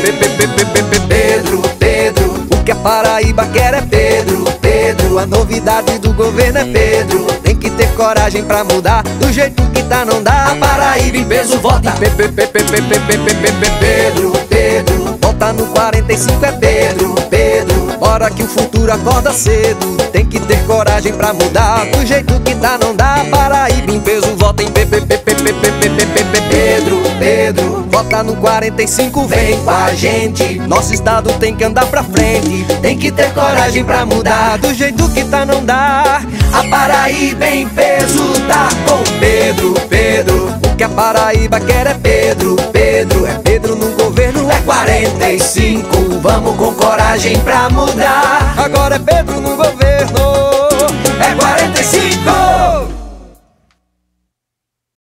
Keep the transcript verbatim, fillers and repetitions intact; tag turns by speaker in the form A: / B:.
A: Pedro, Pedro,
B: o que a Paraíba quer é Pedro,
A: Pedro, a novidade do governo é Pedro.
B: Tem que ter coragem pra mudar, do jeito que tá não dá.
A: A Paraíba em peso vota Pedro, Pedro,
B: vota no quarenta e cinco é Pedro,
A: Pedro,
B: hora que o futuro acorda cedo. Tem que ter coragem pra mudar, do jeito que tá não dá. Paraíba em peso vota em Pedro,
A: Pedro,
B: vota no quarenta e cinco,
A: vem com a gente.
B: Nosso estado tem que andar pra frente.
A: Tem que ter coragem pra mudar,
B: do jeito que tá não dá.
A: A Paraíba em peso tá com Pedro, Pedro,
B: o que a Paraíba quer é
A: Pedro, Pedro,
B: é Pedro no governo
A: é quarenta e cinco. Vamos com coragem pra mudar.
B: Agora é Pedro no governo.